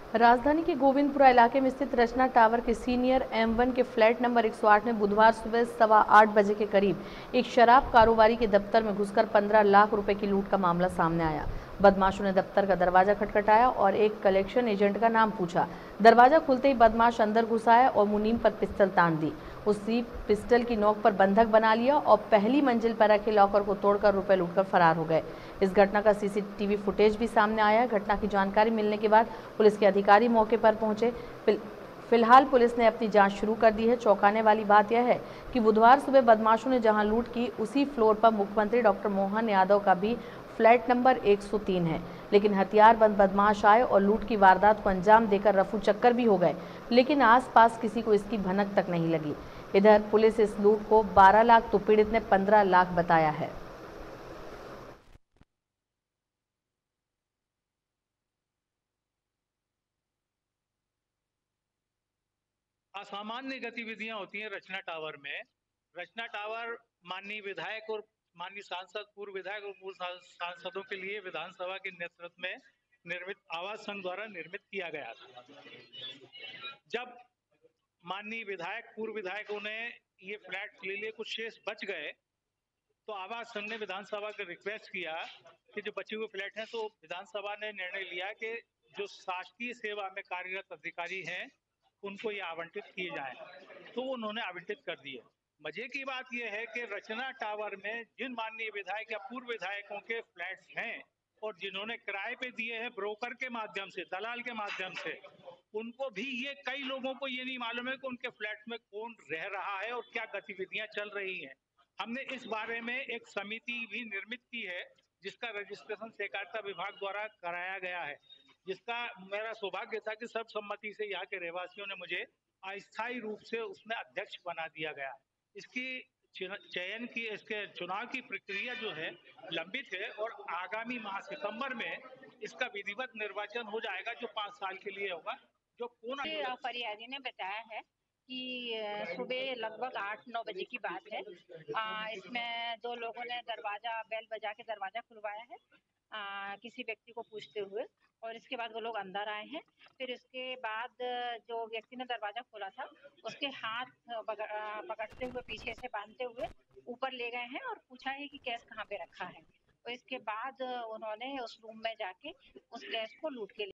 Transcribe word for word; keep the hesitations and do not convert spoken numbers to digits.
राजधानी के गोविंदपुरा इलाके में स्थित रचना टावर के सीनियर एम वन के फ्लैट नंबर एक सौ आठ में बुधवार सुबह सवा आठ बजे के करीब एक शराब कारोबारी के दफ्तर में घुसकर पंद्रह लाख रुपए की लूट का मामला सामने आया। बदमाशों ने दफ्तर का दरवाजा खटखटाया और एक कलेक्शन एजेंट का नाम पूछा। दरवाजा खुलते ही बदमाश अंदर घुस आया और मुनीम पर पिस्टल तान दी। उसी पिस्टल की नोक पर बंधक बना लिया और पहली मंजिल पर रखे लॉकर को तोड़कर रुपए लूटकर फरार हो गए। इस घटना का सीसीटीवी फुटेज भी सामने आया है। घटना की जानकारी मिलने के बाद पुलिस के अधिकारी मौके पर पहुंचे। फिलहाल पुलिस ने अपनी जांच शुरू कर दी है। चौंकाने वाली बात यह है कि बुधवार सुबह बदमाशों ने जहां लूट की, उसी फ्लोर पर मुख्यमंत्री डॉक्टर मोहन यादव का भी फ्लैट नंबर एक सौ तीन है। लेकिन हथियारबंद बदमाश आए और लूट की वारदात को अंजाम देकर रफू चक्कर भी हो गए, लेकिन आसपास किसी को इसकी भनक तक नहीं लगी। इधर पुलिस इस लूट को बारह लाख तो पीड़ित ने पंद्रह लाख बताया है। असामान्य गतिविधियां होती हैं रचना टावर में। रचना टावर माननीय विधायक और माननीय सांसद, पूर्व विधायक और पूर्व सांसदों के लिए विधानसभा के नेतृत्व में निर्मित आवास संघ द्वारा निर्मित किया गया था। जब माननीय विधायक, पूर्व विधायकों ने ये फ्लैट ले लिए, कुछ शेष बच गए, तो आवास संघ ने विधानसभा को रिक्वेस्ट किया कि जो बचे हुए फ्लैट हैं, तो विधानसभा ने निर्णय लिया कि जो शासकीय सेवा में कार्यरत अधिकारी हैं उनको ये आवंटित किए जाएं, तो उन्होंने आवंटित कर दिए। मजे की बात यह है कि रचना टावर में जिन माननीय विधायक या पूर्व विधायकों के फ्लैट्स हैं और जिन्होंने किराए पे दिए हैं ब्रोकर के माध्यम से, दलाल के माध्यम से, उनको भी ये कई लोगों को ये नहीं मालूम है कि उनके फ्लैट में कौन रह रहा है और क्या गतिविधियां चल रही हैं। हमने इस बारे में एक समिति भी निर्मित की है जिसका रजिस्ट्रेशन सहकारिता विभाग द्वारा कराया गया है, जिसका मेरा सौभाग्य था कि सर्वसम्मति से यहाँ के रहवासियों ने मुझे अस्थायी रूप से उसमें अध्यक्ष बना दिया गया। इसकी चयन की, इसके चुनाव की प्रक्रिया जो है लंबित है और आगामी माह सितंबर में इसका विधिवत निर्वाचन हो जाएगा, जो पांच साल के लिए होगा। जो कौन फरियादी ने बताया है कि सुबह लगभग आठ नौ बजे की बात है। आ, इसमें दो लोगों ने दरवाजा बेल बजा के दरवाजा खुलवाया है आ, किसी व्यक्ति को पूछते हुए, और इसके बाद वो लोग अंदर आए हैं। फिर इसके बाद जो व्यक्ति ने दरवाजा खोला था उसके हाथ पकड़ते हुए, पीछे से बांधते हुए ऊपर ले गए हैं और पूछा है कि कैश कहाँ पे रखा है। और इसके बाद उन्होंने उस रूम में जाके उस कैश को लूट के